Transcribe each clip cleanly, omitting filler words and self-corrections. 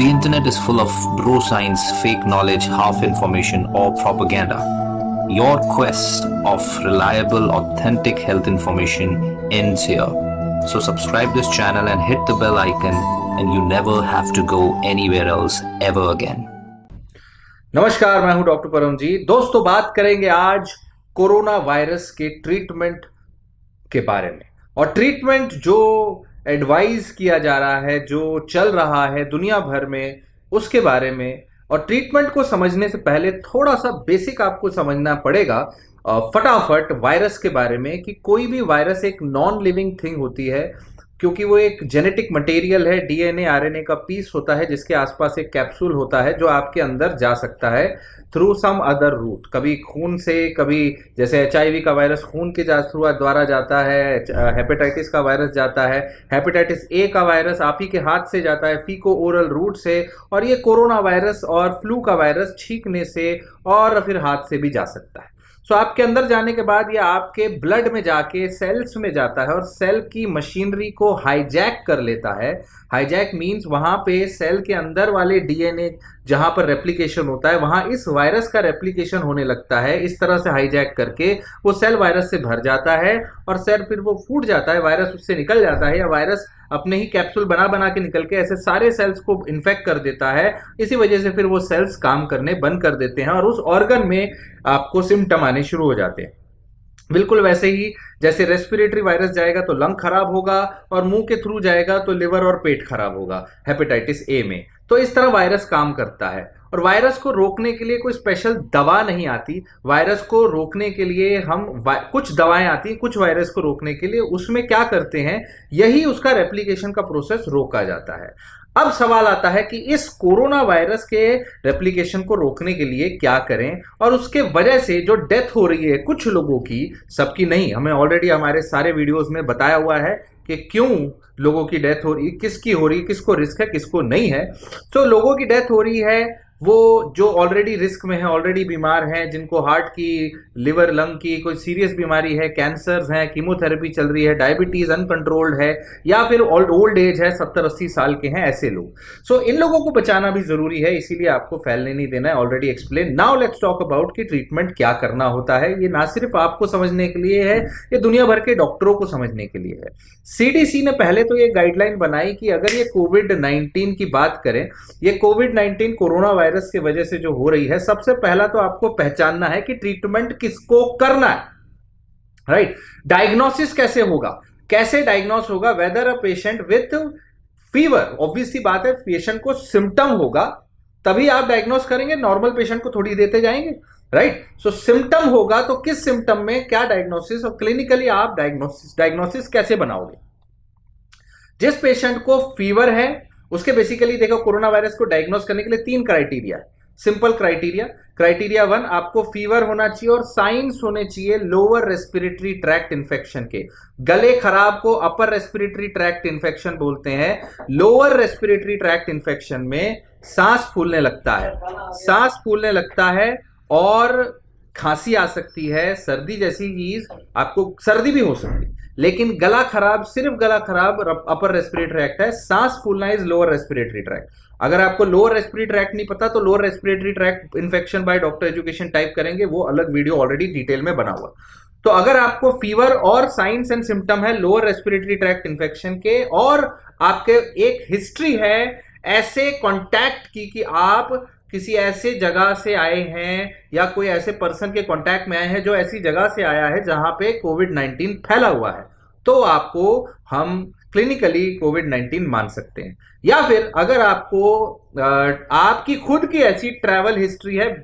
The internet is full of bro science, fake knowledge, half information, or propaganda. Your quest of reliable, authentic health information ends here. So subscribe this channel and hit the bell icon, and you never have to go anywhere else ever again. नमस्कार, मैं हूं doctor Paramjit. दोस्तों, बात करेंगे आज corona virus के treatment के बारे में। और ट्रीटमेंट जो एडवाइज किया जा रहा है, जो चल रहा है दुनिया भर में, उसके बारे में। और ट्रीटमेंट को समझने से पहले थोड़ा सा बेसिक आपको समझना पड़ेगा फटाफट वायरस के बारे में, कि कोई भी वायरस एक नॉन लिविंग थिंग होती है, क्योंकि वो एक जेनेटिक मटेरियल है, डीएनए आरएनए का पीस होता है, जिसके आसपास एक कैप्सूल होता है जो आपके अंदर जा सकता है थ्रू सम अदर रूट। कभी खून से, कभी जैसे एचआईवी का वायरस खून के द्वारा जाता है, हेपेटाइटिस का वायरस जाता है, हेपेटाइटिस ए का वायरस आप ही के हाथ से जाता है फीको ओरल रूट से, और ये कोरोना वायरस और फ्लू का वायरस छींकने से और फिर हाथ से भी जा सकता है। सो आपके अंदर जाने के बाद ये आपके ब्लड में जाके सेल्स में जाता है और सेल की मशीनरी को हाईजैक कर लेता है। हाईजैक मींस वहां पे सेल के अंदर वाले डीएनए जहां पर रेप्लिकेशन होता है, वहां इस वायरस का रेप्लिकेशन होने लगता है। इस तरह से हाईजैक करके वो सेल वायरस से भर जाता है और सेल फिर वो फूट जाता है, वायरस उससे निकल जाता है, या वायरस अपने ही कैप्सूल बना बना के निकल के ऐसे सारे सेल्स को इन्फेक्ट कर देता है। इसी वजह से फिर वो सेल्स काम करने बंद कर देते हैं और उस ऑर्गन में आपको सिम्टम आने शुरू हो जाते हैं। बिल्कुल वैसे ही जैसे रेस्पिरेटरी वायरस जाएगा तो लंग खराब होगा, और मुंह के थ्रू जाएगा तो लिवर और पेट खराब होगा हेपेटाइटिस ए में। तो इस तरह वायरस काम करता है। और वायरस को रोकने के लिए कोई स्पेशल दवा नहीं आती। वायरस को रोकने के लिए कुछ दवाएं आती हैं, कुछ वायरस को रोकने के लिए। उसमें क्या करते हैं, यही उसका रेप्लिकेशन का प्रोसेस रोका जाता है। अब सवाल आता है कि इस कोरोना वायरस के रेप्लिकेशन को रोकने के लिए क्या करें, और उसके वजह से जो डेथ हो रही है कुछ लोगों की, सबकी नहीं, हमें ऑलरेडी हमारे सारे वीडियोस में बताया हुआ है कि क्यों लोगों की डेथ हो रही, किसकी हो रही, किसको रिस्क है, किसको नहीं है। तो लोगों की डेथ हो रही है वो जो ऑलरेडी रिस्क में है, ऑलरेडी बीमार हैं, जिनको हार्ट की, लिवर, लंग की कोई सीरियस बीमारी है, कैंसर्स हैं, कीमोथेरेपी चल रही है, डायबिटीज अनकंट्रोल्ड है, या फिर ओल्ड एज है, 70-80 साल के हैं, ऐसे लोग। सो इन लोगों को बचाना भी जरूरी है, इसीलिए आपको फैलने नहीं देना है। Already explain. Now let's talk about कि ट्रीटमेंट क्या करना होता है। ये ना सिर्फ आपको समझने के लिए है, ये दुनिया भर के डॉक्टरों को समझने के लिए है। सीडीसी ने पहले तो ये गाइडलाइन बनाई कि अगर ये कोविड-19 की बात करें, ये कोविड-19 कोरोना वायरस की वजह से जो हो रही है, सबसे पहला तो आपको पहचानना है कि ट्रीटमेंट किसको करना है, राइट। डायग्नोसिस कैसे होगा, कैसे डायग्नोस होगा, whether a patient with fever, obvious सी बात है, पेशेंट को सिम्टम होगा तभी आप डायग्नोस करेंगे, नॉर्मल पेशेंट को थोड़ी देते जाएंगे, राइट। सो सिम्टम होगा तो किस सिम्टम में क्या डायग्नोसिस, और क्लिनिकली आप डायग्नोसिस कैसे बनाओगे। जिस पेशेंट को फीवर है उसके बेसिकली देखो, कोरोना वायरस को डायग्नोस करने के लिए 3 क्राइटेरिया है, सिंपल क्राइटेरिया। क्राइटेरिया 1, आपको फीवर होना चाहिए और साइंस होने चाहिए लोअर रेस्पिरेटरी ट्रैक्ट इंफेक्शन के। गले खराब को अपर रेस्पिरेटरी ट्रैक्ट इंफेक्शन बोलते हैं। लोअर रेस्पिरेटरी ट्रैक्ट इंफेक्शन में सांस फूलने लगता है, सांस फूलने लगता है और खांसी आ सकती है, सर्दी जैसी चीज, आपको सर्दी भी हो सकती है, लेकिन गला खराब, सिर्फ गला खराब अपर रेस्पिरेटरी ट्रैक्ट है, सांस फूलना इज लोअर रेस्पिरेटरी ट्रैक्ट। अगर आपको लोअर रेस्पिरेटरी ट्रैक्ट नहीं पता तो lower respiratory tract infection by doctor education type करेंगे, वो अलग वीडियो ऑलरेडी डिटेल में बना हुआ। तो अगर आपको फीवर और साइंस एंड सिम्टम है लोअर रेस्पिरेटरी ट्रैक्ट इन्फेक्शन के, और आपके एक हिस्ट्री है ऐसे कॉन्टैक्ट की कि आप किसी ऐसे जगह से आए हैं या कोई ऐसे पर्सन के कांटेक्ट में आए हैं जो ऐसी जगह से आया है जहां पे कोविड-19 फैला हुआ है, तो आपको हम क्लिनिकली कोविड-19 मान सकते हैं। या फिर अगर आपको आपकी खुद की ऐसी ट्रैवल हिस्ट्री है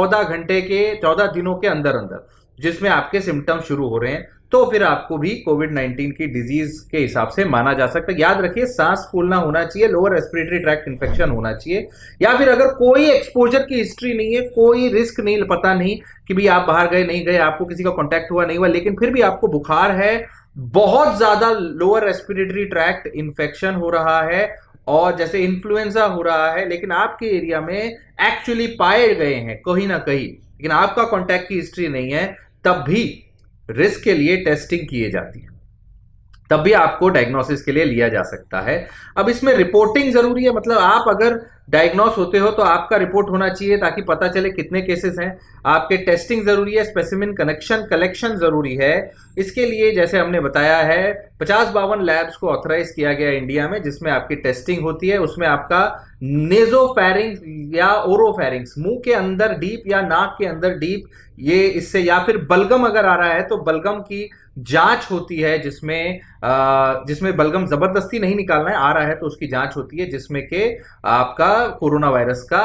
14 दिनों के अंदर अंदर, जिसमें आपके सिम्टम शुरू हो रहे हैं, तो फिर आपको भी कोविड-19 की डिजीज के हिसाब से माना जा सकता है। याद रखिए, सांस फूलना होना चाहिए, लोअर रेस्पिरेटरी ट्रैक्ट इन्फेक्शन होना चाहिए, या फिर अगर कोई एक्सपोजर की हिस्ट्री नहीं है, कोई रिस्क नहीं, पता नहीं कि भी आप बाहर गए नहीं गए, आपको किसी का कॉन्टैक्ट हुआ नहीं हुआ, लेकिन फिर भी आपको बुखार है, बहुत ज्यादा लोअर रेस्पिरेटरी ट्रैक्ट इन्फेक्शन हो रहा है, और जैसे इन्फ्लुएंजा हो रहा है, लेकिन आपके एरिया में एक्चुअली पाए गए हैं कहीं ना कहीं, लेकिन आपका कॉन्टैक्ट की हिस्ट्री नहीं है, तब भी रिस्क के लिए टेस्टिंग किए जाती है। तब भी आपको डायग्नोसिस के लिए लिया जा सकता है। अब इसमें रिपोर्टिंग जरूरी है, मतलब आप अगर डायग्नोस होते हो तो आपका रिपोर्ट होना चाहिए ताकि पता चले कितने केसेस हैं। आपके टेस्टिंग जरूरी है, स्पेसिमिन कलेक्शन जरूरी है। इसके लिए जैसे हमने बताया है 50-52 लैब्स को ऑथराइज किया गया इंडिया में, जिसमें आपकी टेस्टिंग होती है। उसमें आपका नेजोफेरिंग्स या ओरोफेरिंग्स, मुंह के अंदर डीप या नाक के अंदर डीप, ये इससे, या फिर बलगम अगर आ रहा है तो बलगम की जांच होती है, जिसमें बलगम जबरदस्ती नहीं निकालना है, आ रहा है तो उसकी जांच होती है, जिसमें के आपका कोरोना वायरस का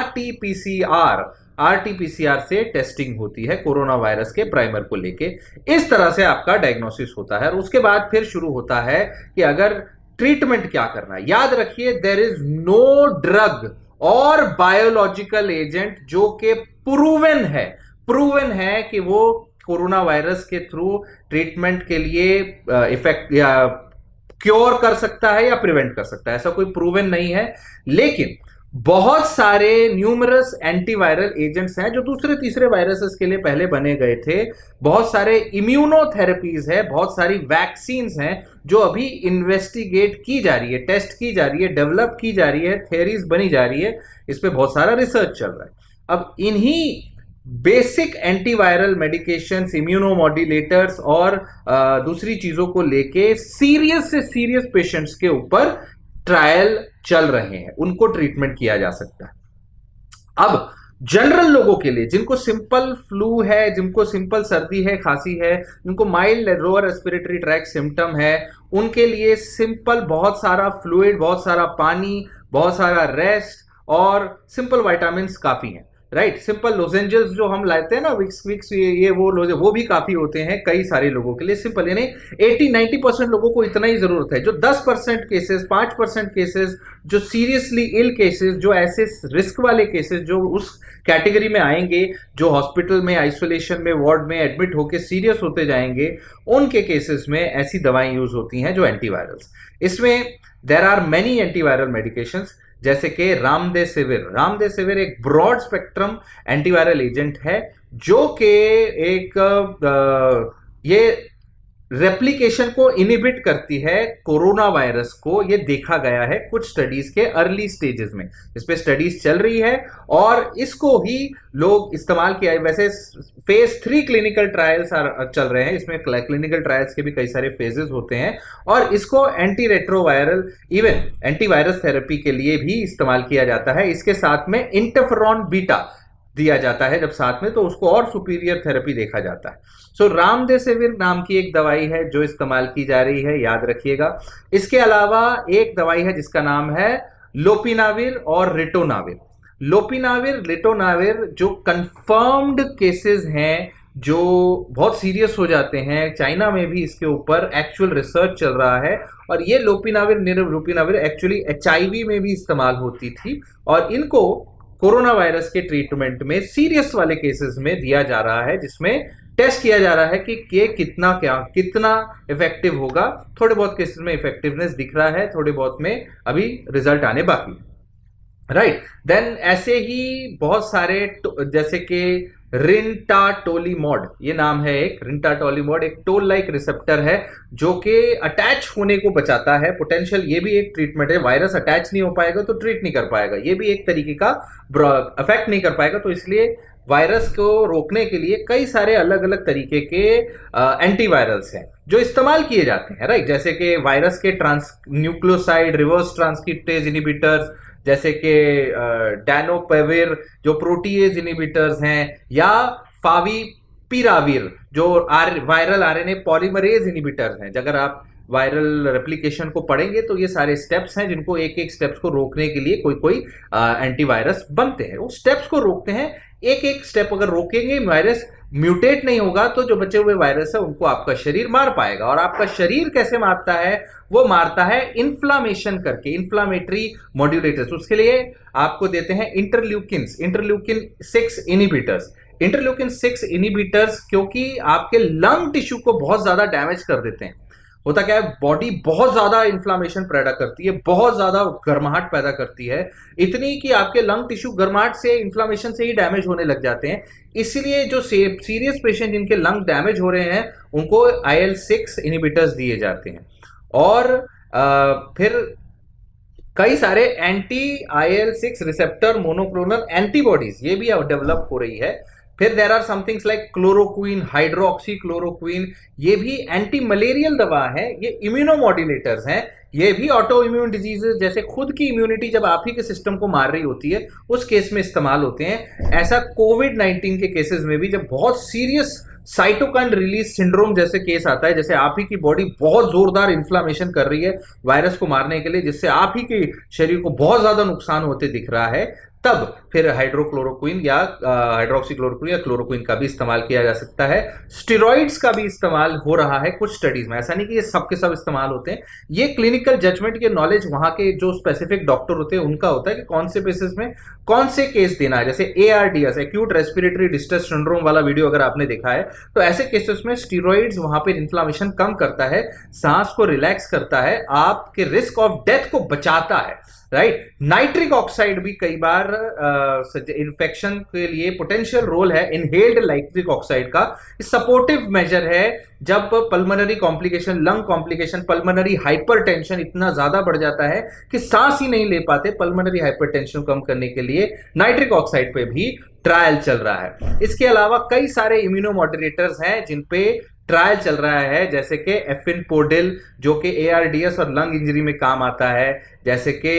आरटीपीसीआर से टेस्टिंग होती है कोरोना वायरस के प्राइमर को लेके। इस तरह से आपका डायग्नोसिस होता है और उसके बाद फिर शुरू होता है कि अगर ट्रीटमेंट क्या करना है। याद रखिए, देयर इज नो ड्रग और बायोलॉजिकल एजेंट जो कि प्रूवन है कि वो कोरोना वायरस के थ्रू ट्रीटमेंट के लिए इफेक्ट या क्योर कर सकता है या प्रिवेंट कर सकता है, ऐसा कोई प्रूवन नहीं है। लेकिन बहुत सारे न्यूमरस एंटीवायरल एजेंट्स हैं जो दूसरे तीसरे वायरसेस के लिए पहले बने गए थे। बहुत सारे इम्यूनोथेरेपीज है, बहुत सारी वैक्सीन्स हैं जो अभी इन्वेस्टिगेट की जा रही है, टेस्ट की जा रही है, डेवलप की जा रही है, थ्योरीज बनी जा रही है, इस पे बहुत सारा रिसर्च चल रहा है। अब इन्हीं बेसिक एंटीवायरल मेडिकेशंस, इम्यूनोमॉड्यूलेटर्स और दूसरी चीजों को लेके सीरियस से सीरियस पेशेंट्स के ऊपर ट्रायल चल रहे हैं, उनको ट्रीटमेंट किया जा सकता है। अब जनरल लोगों के लिए, जिनको सिंपल फ्लू है, जिनको सिंपल सर्दी है, खांसी है, जिनको mild lower respiratory tract symptom है, उनके लिए सिंपल बहुत सारा फ्लूइड, बहुत सारा पानी, बहुत सारा रेस्ट और सिंपल विटामिन्स काफी हैं, राइट। सिंपल लोजेंजेस जो हम लाते हैं ना, विक्स ये वो भी काफी होते हैं कई सारे लोगों के लिए। सिंपल, यानी 80-90% लोगों को इतना ही जरूरत है। जो 10% केसेस, 5% केसेस, जो सीरियसली इल केसेस, जो ऐसे रिस्क वाले केसेस जो उस कैटेगरी में आएंगे, जो हॉस्पिटल में आइसोलेशन में वार्ड में एडमिट होकर सीरियस होते जाएंगे, उनके केसेस में ऐसी दवाएं यूज होती हैं जो एंटीवायरल्स। इसमें there are many antiviral medications, जैसे कि रामदेसिविर एक ब्रॉड स्पेक्ट्रम एंटीवायरल एजेंट है जो कि एक ये रेप्लिकेशन को इनहिबिट करती है कोरोना वायरस को। ये देखा गया है कुछ स्टडीज के अर्ली स्टेजेस में, इस पे स्टडीज चल रही है और इसको ही लोग इस्तेमाल किया है। वैसे फेज 3 क्लिनिकल ट्रायल्स चल रहे हैं, इसमें क्लिनिकल ट्रायल्स के भी कई सारे फेजेस होते हैं और इसको anti retroviral, even antivirus therapy के लिए भी इस्तेमाल किया जाता है। इसके साथ में इंटरफेरॉन बीटा दिया जाता है जब साथ में, तो उसको और सुपीरियर थेरेपी देखा जाता है। सो रामदेसिविर नाम की एक दवाई है जो इस्तेमाल की जा रही है, याद रखिएगा। इसके अलावा एक दवाई है जिसका नाम है लोपिनाविर और रिटोनाविर जो कंफर्म्ड केसेस हैं, जो बहुत सीरियस हो जाते हैं। चाइना में भी इसके ऊपर एक्चुअल रिसर्च चल रहा है और ये लोपिनाविर एक्चुअली HIV में भी इस्तेमाल होती थी और इनको कोरोना वायरस के ट्रीटमेंट में सीरियस वाले केसेस में दिया जा रहा है, जिसमें टेस्ट किया जा रहा है कि कितना इफेक्टिव होगा। थोड़े बहुत केसेस में इफेक्टिवनेस दिख रहा है, थोड़े बहुत में अभी रिजल्ट आने बाकी है, राइट। देन ऐसे ही बहुत सारे, जैसे कि रिंटाटोलीमोड, ये नाम है एक रिंटाटोलीमोड, एक टोल लाइक रिसेप्टर है जो कि अटैच होने को बचाता है। पोटेंशियल, ये भी एक ट्रीटमेंट है। वायरस अटैच नहीं हो पाएगा तो ट्रीट नहीं कर पाएगा, ये भी एक तरीके का अफेक्ट नहीं कर पाएगा, तो इसलिए वायरस को रोकने के लिए कई सारे अलग अलग तरीके के एंटीवायरल्स हैं जो इस्तेमाल किए जाते हैं, राइट। जैसे कि वायरस के न्यूक्लियोसाइड रिवर्स ट्रांसक्रिप्टेज इनहिबिटर्स, जैसे कि डैनोपेविर जो प्रोटीएज इनहिबिटर्स हैं, या फाविपिराविर जो वायरल RNA पॉलीमरेज इनहिबिटर्स हैं। अगर आप वायरल रेप्लिकेशन को पढ़ेंगे तो ये सारे स्टेप्स हैं जिनको एक स्टेप्स को रोकने के लिए कोई एंटीवायरस बनते हैं। वो स्टेप्स को रोकते हैं, एक स्टेप अगर रोकेंगे वायरस म्यूटेट नहीं होगा तो जो बचे हुए वायरस है उनको आपका शरीर मार पाएगा। और आपका शरीर कैसे मारता है? वो मारता है इन्फ्लामेशन करके, इन्फ्लामेटरी मॉड्यूलेटर्स। उसके लिए आपको देते हैं इंटरल्यूकिन 6 इनहिबिटर्स। इंटरल्यूकिन 6 इनहिबिटर्स क्योंकि आपके लंग टिश्यू को बहुत ज्यादा डैमेज कर देते हैं। होता क्या है, बॉडी बहुत ज्यादा इन्फ्लामेशन पैदा करती है, बहुत ज्यादा गर्माहट पैदा करती है, इतनी कि आपके लंग टिश्यू गर्माहट से, इन्फ्लामेशन से ही डैमेज होने लग जाते हैं। इसलिए जो सीरियस पेशेंट जिनके लंग डैमेज हो रहे हैं उनको IL-6 इनहिबिटर्स दिए जाते हैं। और फिर कई सारे anti IL-6 receptor monoclonal antibodies ये भी अब डेवलप हो रही है। फिर there are somethings like chloroquine, hydroxy chloroquine, ये भी एंटी मलेरियल दवा है, ये इम्यूनोमॉड्यूलेटर्स हैं, ये भी ऑटो इम्यून डिजीजेस जैसे खुद की इम्यूनिटी जब आप ही के सिस्टम को मार रही होती है उस केस में इस्तेमाल होते हैं। ऐसा कोविड-19 के केसेस में भी जब बहुत सीरियस साइटोकाइन रिलीज सिंड्रोम जैसे केस आता है, जैसे आप ही की बॉडी बहुत जोरदार इन्फ्लामेशन कर रही है वायरस को मारने के लिए, जिससे आप ही के शरीर को बहुत ज्यादा नुकसान होते दिख रहा है, तब फिर हाइड्रोक्लोरोक्विन या हाइड्रोक्सीक्लोरोक्विन या क्लोरोक्विन का भी इस्तेमाल किया जा सकता है। स्टेरॉइड्स का भी इस्तेमाल हो रहा है कुछ स्टडीज में, ऐसा नहीं कि ये सब के सब इस्तेमाल होते हैं। ये क्लिनिकल जजमेंट के नॉलेज वहां के जो स्पेसिफिक डॉक्टर होते हैं उनका होता है कि कौन से बेसिस में कौन से केस देना है। जैसे ARDS, acute respiratory distress syndrome वाला वीडियो अगर आपने देखा है, तो ऐसे केसेस में स्टेरॉइड्स वहां पर इन्फ्लामेशन कम करता है, सांस को रिलैक्स करता है, आपके रिस्क ऑफ डेथ को बचाता है, राइट। नाइट्रिक ऑक्साइड भी कई बार इन्फेक्शन के लिए पोटेंशियल रोल है, इनहेल्ड नाइट्रिक ऑक्साइड का सपोर्टिव मेजर है जब pulmonary complication, lung complication, pulmonary hypertension इतना ज्यादा बढ़ जाता है कि सांस ही नहीं ले पाते। पल्मोनरी हाइपरटेंशन कम करने के लिए नाइट्रिक ऑक्साइड पे भी ट्रायल चल रहा है। इसके अलावा कई सारे इम्यूनोमॉड्यूलेटर्स हैं जिन पे ट्रायल चल रहा है, जैसे कि एफिनपोडिल जो कि ARDS और लंग इंजरी में काम आता है, जैसे कि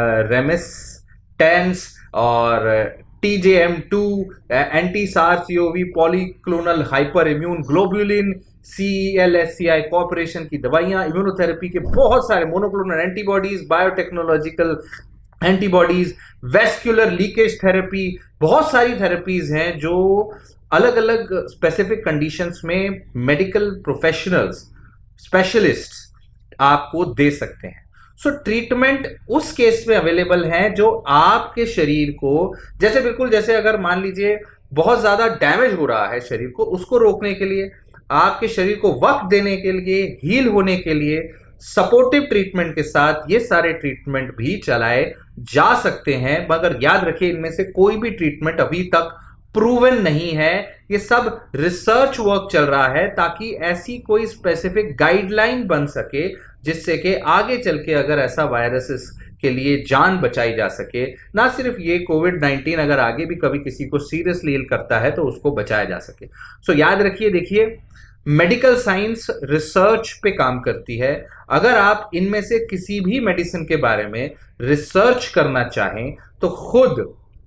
रेमिस्टेंस और TJM2, anti SARS-CoV, polyclonal hyper immune globulin, CLSCI corporation की दवाइयां, इम्यूनोथेरेपी के बहुत सारे monoclonal antibodies, biotechnological antibodies, vascular leakage therapy, बहुत सारी थेरेपीज हैं जो अलग अलग स्पेसिफिक कंडीशंस में मेडिकल प्रोफेशनल्स, स्पेशलिस्ट्स आपको दे सकते हैं। सो ट्रीटमेंट उस केस में अवेलेबल है जो आपके शरीर को, जैसे बिल्कुल जैसे अगर मान लीजिए बहुत ज्यादा डैमेज हो रहा है शरीर को, उसको रोकने के लिए, आपके शरीर को वक्त देने के लिए, हील होने के लिए सपोर्टिव ट्रीटमेंट के साथ ये सारे ट्रीटमेंट भी चलाए जा सकते हैं। मगर याद रखिए इनमें से कोई भी ट्रीटमेंट अभी तक प्रूवन नहीं है, ये सब रिसर्च वर्क चल रहा है ताकि ऐसी कोई स्पेसिफिक गाइडलाइन बन सके जिससे कि आगे चल के अगर ऐसा वायरस के लिए जान बचाई जा सके। ना सिर्फ ये कोविड-19, अगर आगे भी कभी किसी को सीरियसली इल करता है तो उसको बचाया जा सके। सो याद रखिए, देखिए मेडिकल साइंस रिसर्च पे काम करती है। अगर आप इनमें से किसी भी मेडिसिन के बारे में रिसर्च करना चाहें तो खुद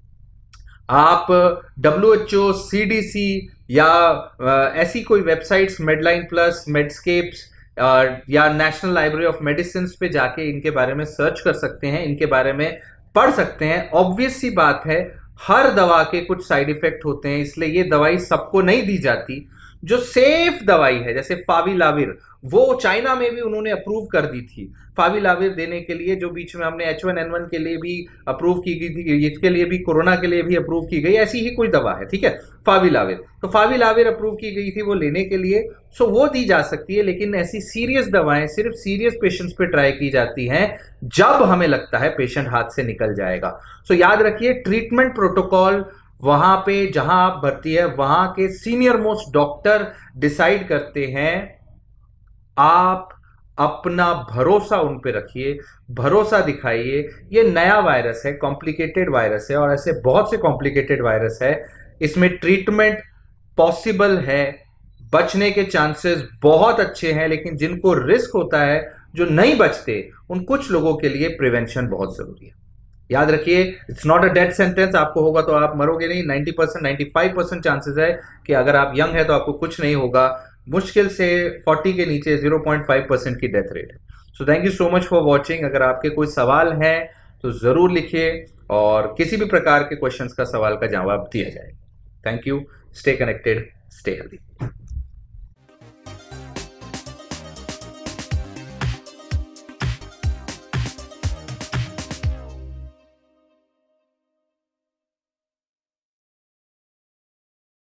आप WHO, CDC या ऐसी कोई वेबसाइट्स, मेडलाइन प्लस, मेडस्केप्स या नेशनल लाइब्रेरी ऑफ मेडिसिन पे जाके इनके बारे में सर्च कर सकते हैं, इनके बारे में पढ़ सकते हैं। ऑब्वियस सी बात है, हर दवा के कुछ साइड इफेक्ट होते हैं, इसलिए ये दवाई सबको नहीं दी जाती। जो सेफ दवाई है जैसे फाविलाविर, वो चाइना में भी उन्होंने अप्रूव कर दी थी फाविलाविर देने के लिए, जो बीच में हमने H1N1 के लिए भी अप्रूव की गई थी, इसके लिए भी, कोरोना के लिए भी अप्रूव की गई, ऐसी ही कोई दवा है, ठीक है, फाविलाविर। तो फाविलाविर अप्रूव की गई थी वो लेने के लिए, सो वो दी जा सकती है। लेकिन ऐसी सीरियस दवाएं सिर्फ सीरियस पेशेंट्स पे ट्राई की जाती हैं जब हमें लगता है पेशेंट हाथ से निकल जाएगा। सो याद रखिए, ट्रीटमेंट प्रोटोकॉल वहां पे जहां आप भर्ती है वहां के सीनियर मोस्ट डॉक्टर डिसाइड करते हैं। आप अपना भरोसा उन पे रखिए, भरोसा दिखाइए। ये नया वायरस है, कॉम्प्लिकेटेड वायरस है, और ऐसे बहुत से कॉम्प्लिकेटेड वायरस है, इसमें ट्रीटमेंट पॉसिबल है, बचने के चांसेस बहुत अच्छे हैं। लेकिन जिनको रिस्क होता है, जो नहीं बचते, उन कुछ लोगों के लिए प्रिवेंशन बहुत जरूरी है। याद रखिए, it's not a death sentence. आपको होगा तो आप मरोगे नहीं, 90%, 95% चांसेस है कि अगर आप यंग है तो आपको कुछ नहीं होगा। मुश्किल से 40 के नीचे 0.5% की डेथ रेट है। So thank you so much for watching. अगर आपके कोई सवाल हैं तो जरूर लिखिए, और किसी भी प्रकार के क्वेश्चंस का सवाल का जवाब दिया जाएगा। Thank you, stay connected, stay healthy.